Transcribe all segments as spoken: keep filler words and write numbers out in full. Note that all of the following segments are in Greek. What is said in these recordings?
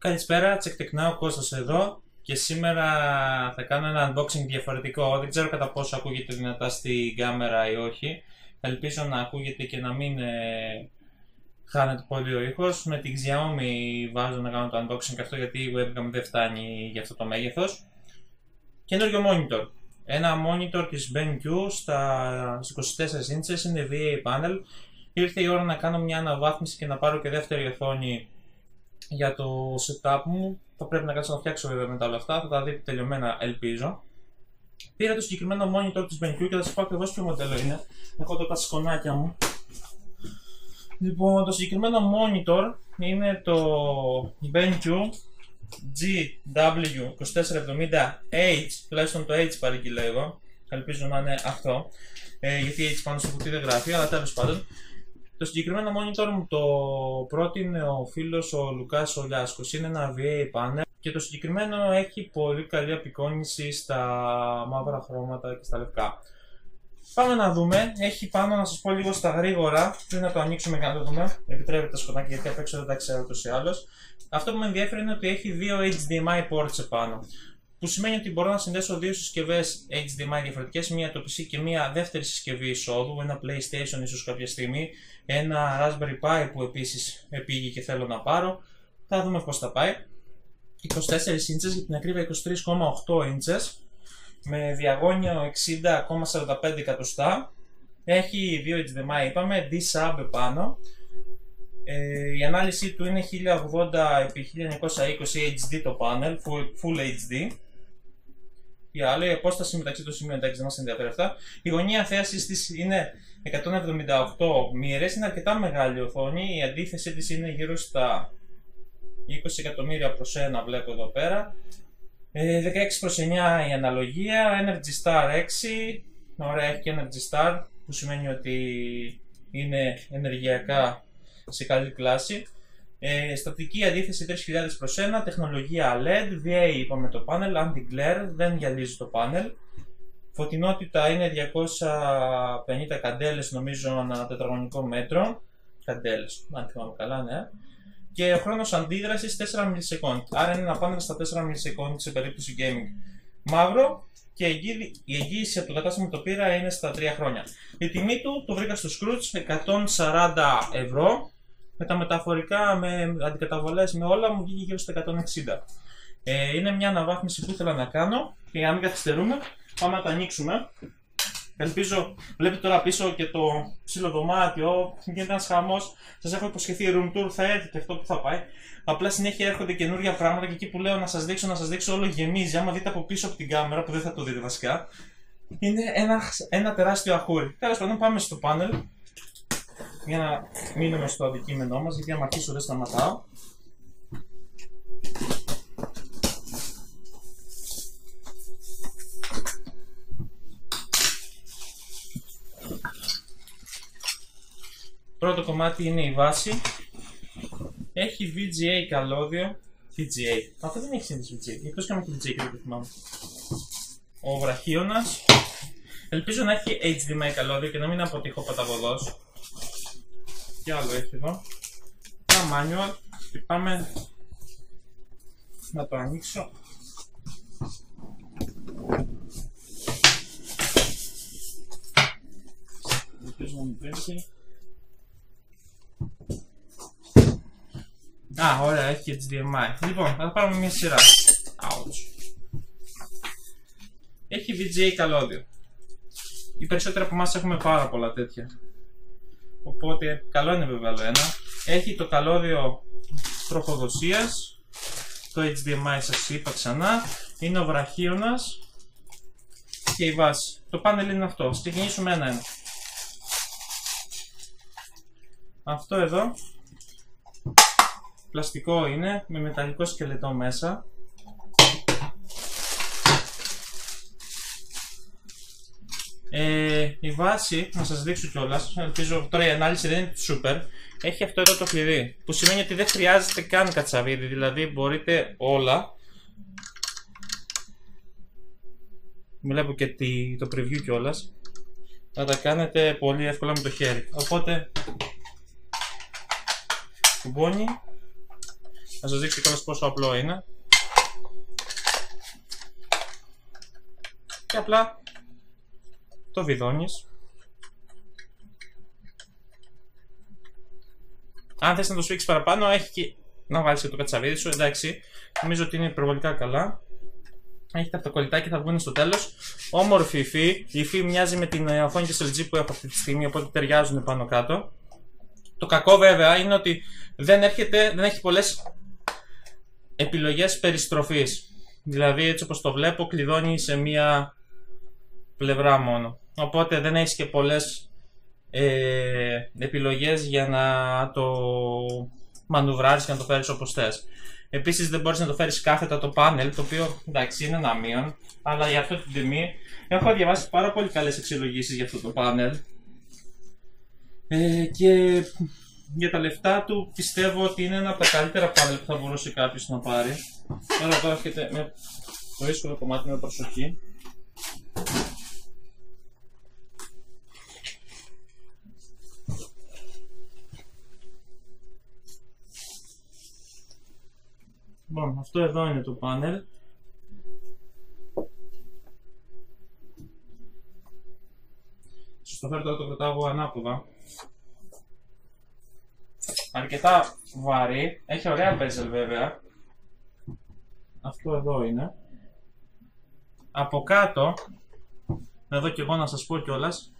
Καλησπέρα, τσεκτεκνά ο Κώστας εδώ και σήμερα θα κάνω ένα unboxing διαφορετικό. Δεν ξέρω κατά πόσο ακούγεται δυνατά στην κάμερα ή όχι. Ελπίζω να ακούγεται και να μην ε, χάνεται πολύ ο ήχος. Με την Xiaomi βάζω να κάνω το unboxing αυτό γιατί η webcam δεν φτάνει για αυτό το μέγεθος. Καινούριο monitor. Ένα monitor της BenQ στα είκοσι τέσσερα ίντσες, είναι βι έι panel. Ήρθε η ώρα να κάνω μια αναβάθμιση και να πάρω και δεύτερη οθόνη για το setup μου. Θα πρέπει να κάτσω να φτιάξω βέβαια μετά όλα αυτά, θα τα δείτε τελειωμένα ελπίζω. Πήρα το συγκεκριμένο monitor της BenQ και θα σας πω ακριβώς ποιο μοντέλο είναι. Έχω εδώ τα σκονάκια μου. Λοιπόν, το συγκεκριμένο monitor είναι το BenQ τζι ντάμπλιου είκοσι τέσσερα εβδομήντα έιτς, τουλάχιστον το H παραγγείλω, ελπίζω να είναι αυτό, ε, γιατί H πάνω στο κουτί δεν γράφει, αλλά τέλος πάντων. Το συγκεκριμένο monitor μου το πρότεινε ο φίλος ο Λουκάς ο Λιάσκος, είναι ένα βι έι panel και το συγκεκριμένο έχει πολύ καλή απεικόνηση στα μαύρα χρώματα και στα λευκά. Πάμε να δούμε, έχει πάνω να σας πω λίγο στα γρήγορα, πριν να το ανοίξουμε και να το δούμε, επιτρέπεται τα σκοτάκια γιατί απ' έξω δεν τα ξέρω ούτως ή άλλως. Αυτό που με ενδιαφέρει είναι ότι έχει δύο έιτς ντι εμ άι ports επάνω, που σημαίνει ότι μπορώ να συνδέσω δύο συσκευές έιτς ντι εμ άι διαφορετικές, μία το πι σι και μία δεύτερη συσκευή εισόδου, ένα PlayStation ίσως κάποια στιγμή, ένα Raspberry Pi που επίσης επήγει και θέλω να πάρω. Θα δούμε πώς θα πάει. είκοσι τέσσερα ίντσες, για την ακρίβεια είκοσι τρία κόμμα οκτώ ίντσες, με διαγώνιο εξήντα κόμμα σαράντα πέντε εκατοστά. Έχει δύο έιτς ντι εμ άι είπαμε, D-Sub επάνω. Ε, η ανάλυση του είναι χίλια ογδόντα επί χίλια εννιακόσια είκοσι έιτς ντι το panel, full, full έιτς ντι. Η άλλη, η απόσταση μεταξύ των σημείων, εντάξει δεν μας ενδιαφέρει αυτά. Η γωνία θέασης της είναι εκατόν εβδομήντα οκτώ μοίρες, είναι αρκετά μεγάλη οθόνη. Η αντίθεση της είναι γύρω στα είκοσι εκατομμύρια προς ένα, βλέπω εδώ πέρα. Ε, δεκαέξι προς εννιά η αναλογία, Energy Star έξι, ωραία, έχει και Energy Star που σημαίνει ότι είναι ενεργειακά σε καλή κλάση. Ε, στατική αντίθεση τρεις χιλιάδες προς ένα, τεχνολογία ελ ι ντι, βι έι είπαμε το panel, anti-glare, δεν γυαλίζει το panel. Φωτεινότητα είναι διακόσιες πενήντα καντέλες νομίζω ανά τετραγωνικό μέτρο. Καντέλες, αν θυμάμαι καλά, ναι. Και ο χρόνος αντίδρασης τέσσερα μιλισεκόντ. Άρα είναι ένα panel στα τέσσερα μιλισεκόντ σε περίπτωση gaming. Μαύρο και η εγγύηση από το κατάστημα που το πήρα είναι στα τρία χρόνια. Η τιμή του το βρήκα στο Scrooge εκατόν σαράντα ευρώ. Με τα μεταφορικά, με αντικαταβολές, με όλα μου βγήκε γύρω στα εκατόν εξήντα. Ε, είναι μια αναβάθμιση που ήθελα να κάνω και για να μην καθυστερούμε, πάμε να τα ανοίξουμε. Ελπίζω, βλέπετε τώρα πίσω και το ψιλοδωμάτιο, γίνεται ένας χαμός. Σας έχω υποσχεθεί room tour, θα έρθει και αυτό που θα πάει. Απλά συνέχεια έρχονται καινούργια πράγματα και εκεί που λέω να σας δείξω, να σας δείξω όλο γεμίζει. Άμα δείτε από πίσω από την κάμερα, που δεν θα το δείτε βασικά, είναι ένα, ένα τεράστιο αχούρι. Τέλος πάντων, πάμε στο panel. Για να μείνουμε στο αντικείμενό μας, γιατί άμα αρχίσω δεν σταματάω. Πρώτο κομμάτι είναι η βάση. Έχει βι τζι έι καλώδιο. βι τζι έι. Αυτό δεν έχει σύνδεση βι τζι έι. Εκτός και με τη βι τζι έι και δεν το θυμάμαι. Ο βραχίωνας. Ελπίζω να έχει έιτς ντι εμ άι καλώδιο και να μην αποτύχω παταβωδός. Τι άλλο έχει εδώ. Ένα manual και πάμε να το ανοίξω. Ελπίζω να μην πέφτει. Α, ωραία, έχει και έιτς ντι εμ άι. Λοιπόν, θα πάρουμε μια σειρά. Ouch. Έχει βι τζι έι καλώδιο. Οι περισσότεροι από εμάς έχουμε πάρα πολλά τέτοια. Οπότε καλό είναι βέβαια άλλο ένα. Έχει το καλώδιο τροχοδοσίας, το έιτς ντι εμ άι σας είπα ξανά, είναι ο βραχίωνας και η βάση. Το πάνελ είναι αυτό. Ας ξεκινήσουμε ένα-ένα. Αυτό εδώ πλαστικό είναι με μεταλλικό σκελετό μέσα. Ε, η βάση, να σας δείξω κιόλας, ελπίζω τώρα η ανάλυση δεν είναι super, έχει αυτό εδώ το κλειδί, που σημαίνει ότι δεν χρειάζεται καν κατσαβίδι, δηλαδή μπορείτε όλα. Βλέπω και το preview κιόλας, να τα κάνετε πολύ εύκολα με το χέρι. Οπότε κουμπώνει Να σας δείξω κιόλας πόσο απλό είναι. Και απλά το βιδώνεις. Αν θες να το σφίξεις παραπάνω, έχει και να βάλεις και το κατσαβίδι σου. Εντάξει, νομίζω ότι είναι υπερβολικά καλά. Έχει τα αυτοκολλητάκια, θα βγουν στο τέλος. Όμορφη υφή. Η υφή μοιάζει με την οθόνη της ελ τζι που έχω αυτή τη στιγμή, οπότε ταιριάζουν πάνω κάτω. Το κακό βέβαια είναι ότι δεν, έρχεται, δεν έχει πολλές επιλογές περιστροφής. Δηλαδή, έτσι όπως το βλέπω, κλειδώνει σε μία πλευρά μόνο. Οπότε δεν έχεις και πολλές ε, επιλογές για να το μανουβράρεις και να το φέρεις όπως θες. Επίσης δεν μπορείς να το φέρεις κάθετα το πάνελ, το οποίο εντάξει είναι ένα μείον, αλλά για αυτή την τιμή έχω διαβάσει πάρα πολύ καλές αξιολογήσεις για αυτό το πάνελ. Ε, και για τα λεφτά του πιστεύω ότι είναι ένα από τα καλύτερα πάνελ που θα μπορούσε κάποιος να πάρει. Τώρα εδώ έρχεται με το δύσκολο κομμάτι με προσοχή. Λοιπόν, αυτό εδώ είναι το πάνελ. Σας το φέρω τώρα, το κρατάω ανάποδα. Αρκετά βαρύ, έχει ωραία bezel βέβαια. Αυτό εδώ είναι. Από κάτω, εδώ και εγώ να σας πω κιόλας.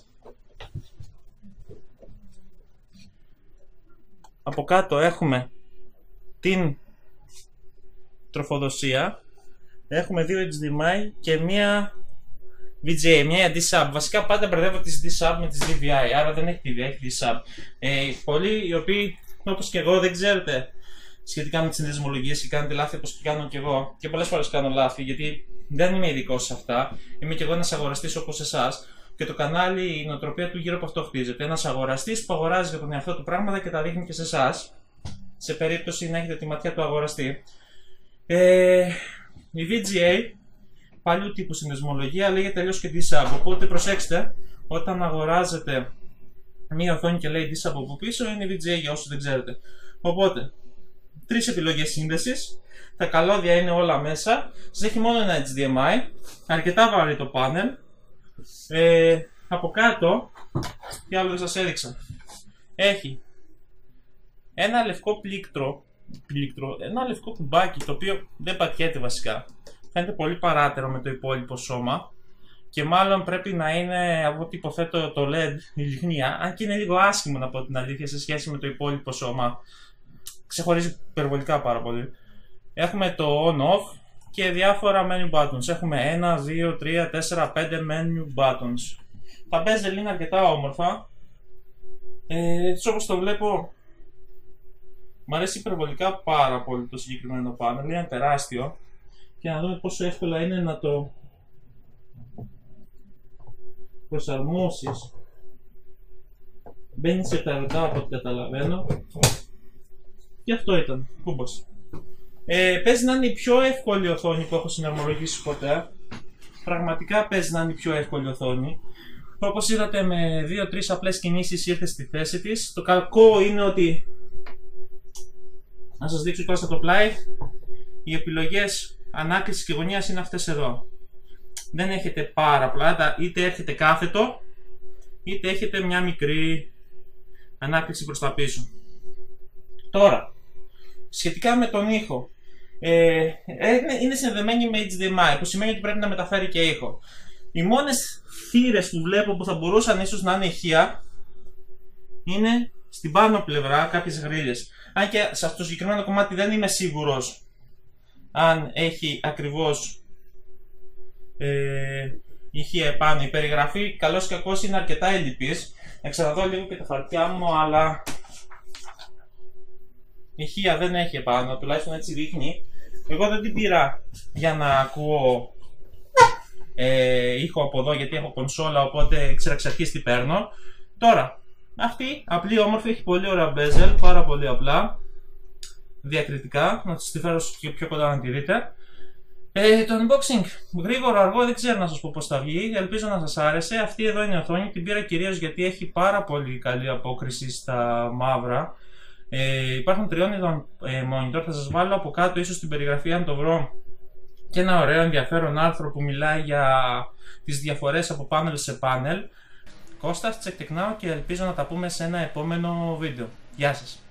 Από κάτω έχουμε την τροφοδοσία, έχουμε δύο έιτς ντι εμ άι και μία βι τζι έι, μία ντι-Sub. Βασικά πάντα μπερδεύω τις ντι-Sub με τις ντι βι άι, άρα δεν έχει τι βι άι, έχει ντι-Sub. Ε, πολλοί οι οποίοι, όπως και εγώ, δεν ξέρετε σχετικά με τις συνδεσμολογίες και κάνετε λάθη όπως και κάνω και εγώ, και πολλές φορές κάνω λάθη γιατί δεν είμαι ειδικός σε αυτά, είμαι και εγώ ένας αγοραστής όπως εσάς. Και το κανάλι, η νοοτροπία του γύρω από αυτό χτίζεται. Ένας αγοραστής που αγοράζει για τον εαυτό του πράγματα και τα δείχνει και σε εσάς, σε περίπτωση να έχετε τη ματιά του αγοραστή. Ε, η βι τζι έι, παλιού τύπου συνδεσμολογία, λέγεται αλλιώς και ντι-Sub. Οπότε προσέξτε, όταν αγοράζετε μία οθόνη και λέει ντι-Sub από πίσω, είναι η βι τζι έι για όσους δεν ξέρετε. Οπότε, τρεις επιλογές σύνδεσης. Τα καλώδια είναι όλα μέσα. Σας έχει μόνο ένα έιτς ντι εμ άι. Αρκετά βαρύ το πάνελ. Ε, από κάτω, τι άλλο δεν σας έδειξα. Έχει ένα λευκό πλήκτρο. Πλήκτρο, ένα λευκό κουμπάκι το οποίο δεν πατιέται βασικά. Φαίνεται πολύ παράτερο με το υπόλοιπο σώμα και μάλλον πρέπει να είναι από ό,τι υποθέτω το ελ ι ντι η λιχνία, αν και είναι λίγο άσχημο να πω την αλήθεια σε σχέση με το υπόλοιπο σώμα. Ξεχωρίζει υπερβολικά πάρα πολύ. Έχουμε το on-off και διάφορα menu buttons. Έχουμε ένα, δύο, τρία, τέσσερα, πέντε menu buttons. Τα bezel είναι αρκετά όμορφα. Ε, έτσι όπως το βλέπω, μ' αρέσει υπερβολικά πάρα πολύ το συγκεκριμένο πάνελ, είναι τεράστιο και να δούμε πόσο εύκολα είναι να το προσαρμόσεις. Μπαίνει σε ταραντά από ό,τι καταλαβαίνω και αυτό ήταν, κούμπος. Ε, παίζει να είναι η πιο εύκολη οθόνη που έχω συναρμολογήσει ποτέ. Πραγματικά παίζει να είναι η πιο εύκολη οθόνη. Όπως είδατε, με δύο τρεις απλές κινήσεις ήρθε στη θέση της. Το κακό είναι ότι, να σας δείξω τώρα στο πλάι, οι επιλογές ανάκλησης και γωνίας είναι αυτές εδώ. Δεν έχετε πάρα πολλά, είτε έρχεται κάθετο, είτε έχετε μια μικρή ανάκληση προς τα πίσω. Τώρα, σχετικά με τον ήχο, ε, είναι συνδεμένη με έιτς ντι εμ άι, που σημαίνει ότι πρέπει να μεταφέρει και ήχο. Οι μόνες θύρες που βλέπω που θα μπορούσαν ίσως να είναι ηχεία είναι στην πάνω πλευρά κάποιες γρίλες. Αν και σε αυτό το συγκεκριμένο κομμάτι δεν είμαι σίγουρος αν έχει ακριβώς ε, ηχεία επάνω. Η περιγραφή καλώς ή κακώς είναι αρκετά ελλειπής. Να ξαναδώ λίγο και τα χαρτιά μου, αλλά ηχεία δεν έχει επάνω, τουλάχιστον έτσι δείχνει. Εγώ δεν την πήρα για να ακούω ε, ήχο από εδώ, γιατί έχω κονσόλα, οπότε ξέρω εξ αρχής τι παίρνω. Τώρα, αυτή απλή όμορφη, έχει πολύ ωραία bezel, πάρα πολύ απλά, διακριτικά, να σας τη φέρω πιο, πιο κοντά να τη δείτε. Ε, το unboxing, γρήγορο, αργό, δεν ξέρω να σας πω πώς θα βγει, ελπίζω να σας άρεσε. Αυτή εδώ είναι η οθόνη, την πήρα κυρίως γιατί έχει πάρα πολύ καλή απόκριση στα μαύρα. Ε, υπάρχουν τριών ειδών ε, monitor, θα σας βάλω από κάτω ίσως στην περιγραφή αν το βρω και ένα ωραίο ενδιαφέρον άρθρο που μιλάει για τις διαφορές από panel σε panel. Κώστας, Check Tech Now, και ελπίζω να τα πούμε σε ένα επόμενο βίντεο. Γεια σας!